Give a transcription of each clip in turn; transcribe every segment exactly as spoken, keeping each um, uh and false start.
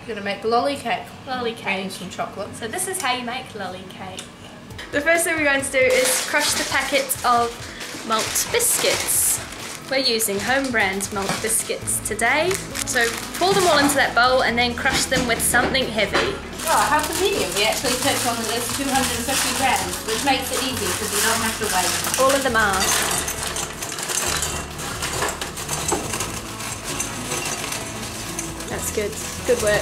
We're gonna make lolly cake. Lolly cake. And some chocolate. So this is how you make lolly cake. The first thing we're going to do is crush the packet of malt biscuits. We're using home brand malt biscuits today. So pour them all into that bowl and then crush them with something heavy. Oh, how convenient. We actually took one of those two hundred fifty grams, which makes it easy because you don't have to weigh them. All of them are. That's good. Good work.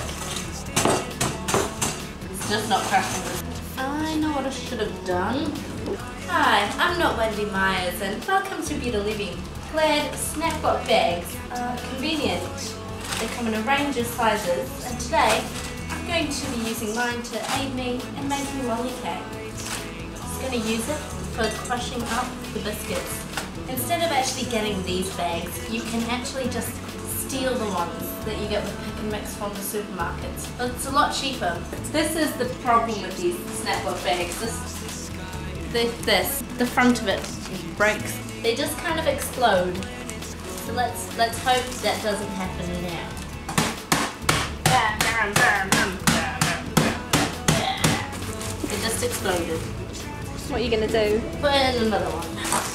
It's just not crushing them. I know what I should have done. Hi, I'm not Wendy Myers and welcome to Beauty Living. Glad snap-up bags are convenient. They come in a range of sizes and today I'm going to be using mine to aid me in making lolly cake. I'm just going to use it for crushing up the biscuits. Instead of actually getting these bags, you can actually just steal the ones that you get with pick and mix from the supermarkets. But it's a lot cheaper. This is the problem with these snap-up bags. This, this, this, the front of it breaks. They just kind of explode. So let's let's hope that doesn't happen now. It just exploded. What are you going to do? Put in another one.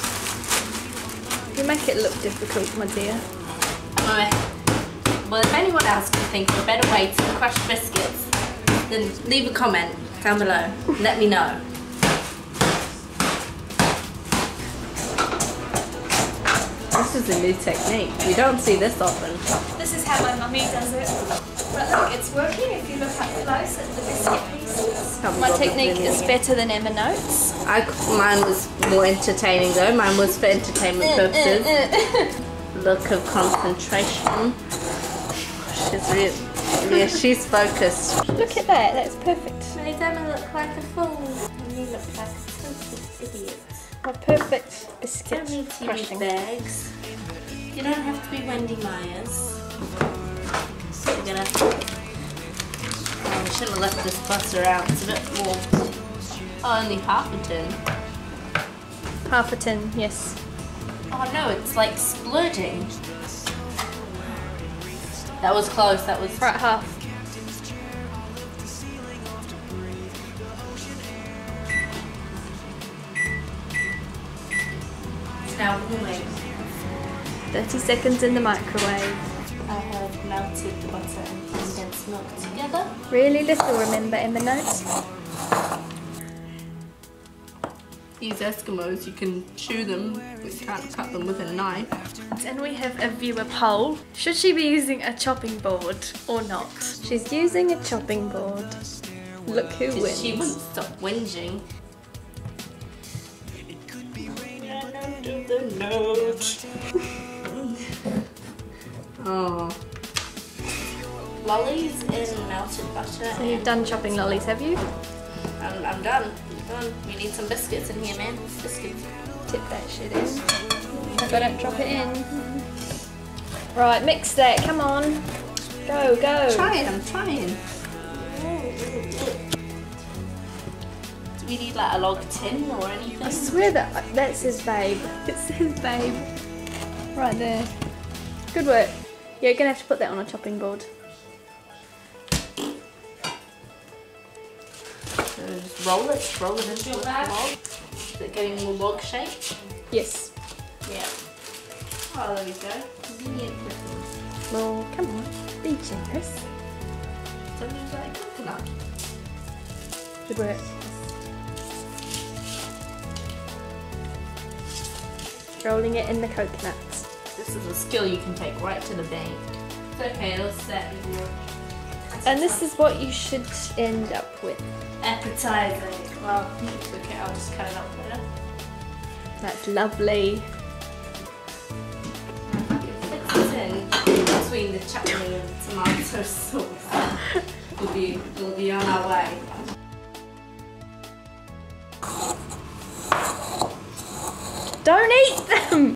You make it look difficult, my dear. Alright. Well, if anyone else can think of a better way to crush biscuits, then leave a comment down below. Let me know. This is a new technique. We don't see this often. This is how my mummy does it. But look, it's working if you look up close at the biscuit pieces. My technique is better than Emma Notes. I, mine was more entertaining though. Mine was for entertainment purposes. Look of concentration. She's really, yeah, she's focused. Look at that, that's perfect. Made Emma look like a fool. And you look like a total idiot. A perfect biscuit Don't need to crushing. use bags. You don't have to be Wendy Myers. So we're gonna. Oh, we shouldn't have left this butter out. It's a bit more. Oh, only half a tin. Half a tin, yes. Oh no, it's like splurging. That was close. That was Right, half. now warming. thirty seconds in the microwave. I have melted the butter and condensed milk together. Really little, remember, Emma Notes? These Eskimos, you can chew them, but you can't cut them with a knife. And we have a viewer poll. Should she be using a chopping board or not? She's using a chopping board. Look who wins. She wouldn't stop whinging. The note. Oh. Lollies in melted butter. So you've done chopping lollies, have you? I'm, I'm done. I'm done. We need some biscuits in here, man. Biscuits. Tip that shit in. Hope I don't drop it in. Right, mix that. Come on. Go, go. Trying, I'm trying. Do we need like a log tin or anything? I swear that that says babe. It says babe. Right there. Good work. Yeah, you're gonna have to put that on a chopping board. So just roll it, roll it into the log. Is it getting more log shaped? Yes. Yeah. Oh, there we go. Convenient looking. Well, come on. Be generous. Don't use like coconut. Good work. Rolling it in the coconut. This is a skill you can take right to the bank. It's okay, it'll set with your... And this is what you should end up with. Appetizing. Well, it's okay, I'll just cut it up later. That's lovely. It fits in between the chutney and the tomato sauce. We'll be, we'll be on our way. Don't eat them!